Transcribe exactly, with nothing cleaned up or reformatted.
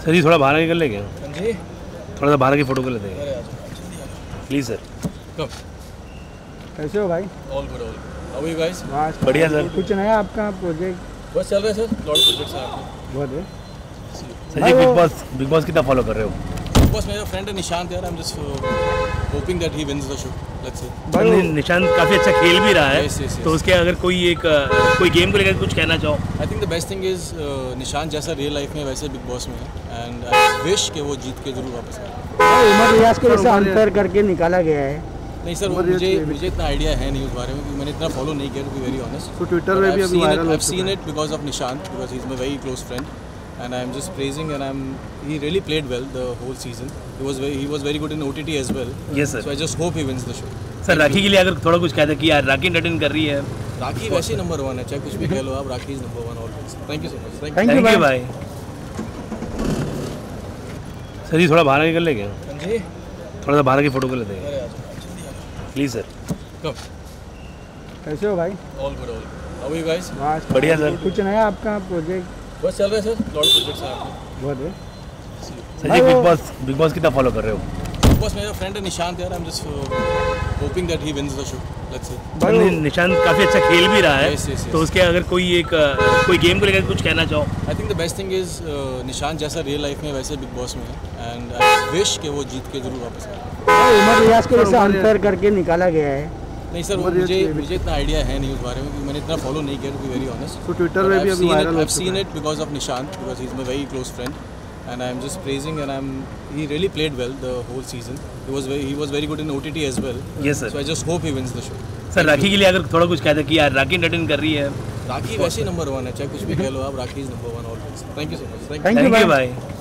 Sir ji थोड़ा बाहर आके कर लेंगे, जी थोड़ा सा बाहर की फोटो कर लेते हैं प्लीज़ सर। कब कैसे हो भाई? All good all how are you guys? बस बढ़िया सर। कुछ नया आपका प्रोजेक्ट? बस चल रहा है सर, लॉट ऑफ प्रोजेक्ट्स हैं आपके। बहुत है sir ji. Bigg Boss Bigg Boss कितना फॉलो कर रहे हो? बस मेरा फ्रेंड है निशांत यार, I am just hoping that he wins the show, let's see. Sir नि- निशांत काफ़ी अच्छा खेल भी रहा है, Yes, yes, yes. तो उसके अगर कोई एक अ, कोई गेम को लेकर कुछ कहना चाहो? I think the best thing is Nishant जैसा रियल लाइफ में वैसे बिग बॉस में है, एंड आई विश कि वो जीत के जरूर वापस आए। उमर रियाज को जैसे अनफेयर करके निकाला गया है। नहीं सर, वो मुझे मुझे इतना आइडिया है नहीं उस बारे में, क्योंकि मैंने इतना फॉलो नहीं किया, टू बी वेरी ऑनेस्ट। तो ट्विटर में भी अभी वायरल हो आई हैव चुका सीन है। It because of Nishant, because he is my very close friend and I am just praising, and I'm he really played well the whole season. He was very he was very good in O T T as well. Yes sir। So I just hope he wins the show. Sir Rakhi के लिए अगर थोड़ा कुछ कहते कि यार राखी entertain कर रही है। राखी वैसे नंबर वन है, चाहे कुछ भी कह लो आप, Rakhi is number one always. Thank you so much. Thank thank you, you भाई। सर जी थोड़ा बाहर आके कर लेंगे, जी थोड़ा सा बाहर की फोटो कर लेते हैं प्लीज़ सर। कब कैसे हो भाई? All good all how are you guys? बस बढ़िया सर। कुछ नया आपका प्रोजेक्ट? बस चल रहा है सर, लॉट ऑफ प्रोजेक्ट्स हैं आपके। बहुत है sir ji Bigg Boss Bigg Boss कितना फॉलो कर रहे हो? बस मेरा फ्रेंड है निशांत यार, I am just hoping that he wins the show, let's see. Sir नि- निशांत काफ़ी अच्छा खेल भी रहा है, Yes, yes, yes. तो उसके अगर कोई एक अ, कोई गेम को लेकर कुछ कहना चाहो? I think the best thing is Nishant जैसा रियल लाइफ में वैसे बिग बॉस में है, एंड आई विश कि वो जीत के जरूर वापस आए। उमर रियाज को जैसे अनफेयर करके निकाला गया है। नहीं सर, वो मुझे मुझे इतना आइडिया है नहीं उस बारे में, क्योंकि मैंने इतना फॉलो नहीं किया, टू बी वेरी ऑनेस्ट। तो ट्विटर में भी अभी वायरल आई हो हैव चुका सीन है। It because of Nishant, because he is my very close friend, and I am just praising, and I am he really played well the whole season. He was he was very good in O T T as well. Yes, sir. So I just hope he wins the show. Sir Rakhi के लिए अगर थोड़ा कुछ कहते कि यार राखी entertain कर रही है। राखी वैसे नंबर वन है, चाहे कुछ भी कह लो आप, Rakhi is number one always. Thank you so much. Thank you, thank you भाई। भाई।